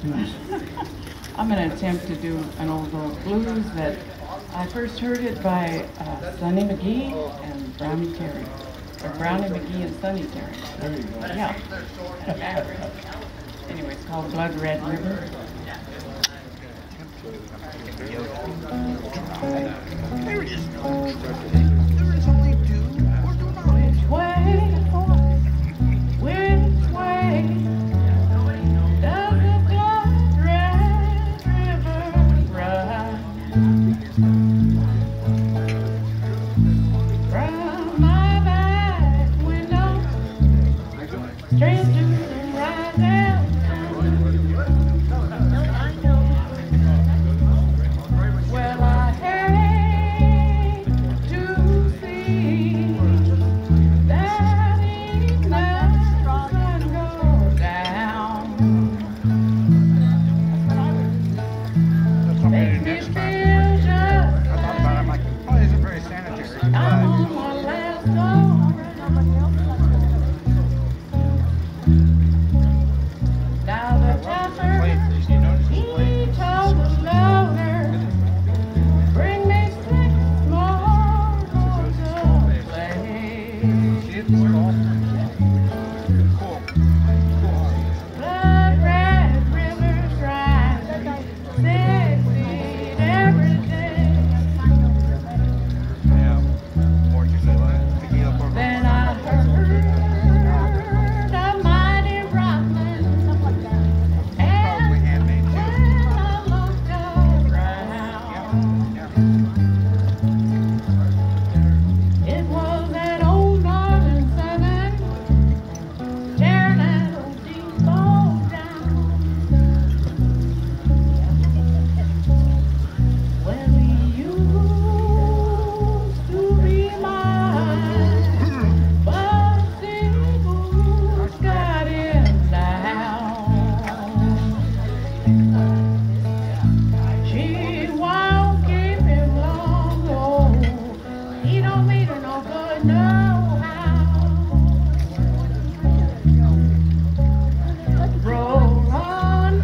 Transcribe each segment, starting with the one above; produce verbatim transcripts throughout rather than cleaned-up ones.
I'm going to attempt to do an old old blues that I first heard it by uh, Sonny McGee and Brownie Terry. Or Brownie McGee and Sonny Terry. There you go. Yeah. Anyway, it's called Blood Red River. There it is. There is only two or do not. Which way, which way does the blood red river run? From my back window, straight to the rising sun. Well, I hate to see that evening sun go down. Makes me feel just I'm like, oh, this isn't very sanitary. I'm on my last go Now the topper, he told the loader, bring me six more loads of play. Cool. Blood red rivers rise, six feet every day. Yeah. More tequila. Tequila for Then I heard a mighty rumbling, and probably handmade when too. I looked around, it was that old northern seven tearing that old depot down. Well, he used to be mine, but see who's got him now. She won't keep him long, oh, he don't mean her no good, no how. Roll on,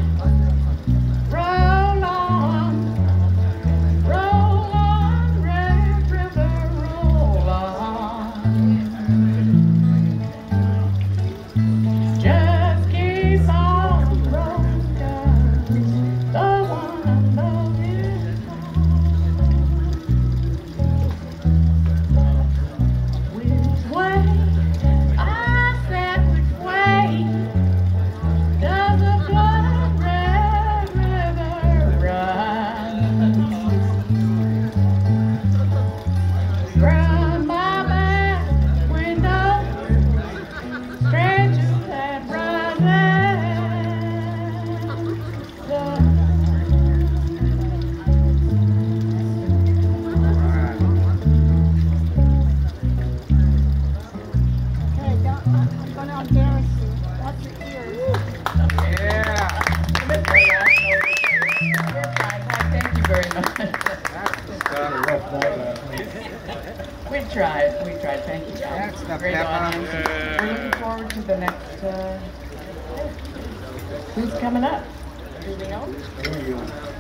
roll on, roll on, Red River, roll on. Just keep on rolling down, the one I love is gone. Which way, I said which way, does the blood red river run? From my back window, straight to that rising sun. Hey, don't, I'm gonna embarrass you. Watch your ears. Yeah. Thank you very much. We tried, we tried, thank you guys. That's the Great pepper. audience. We're looking forward to the next, uh, who's coming up? Do we know? There you go.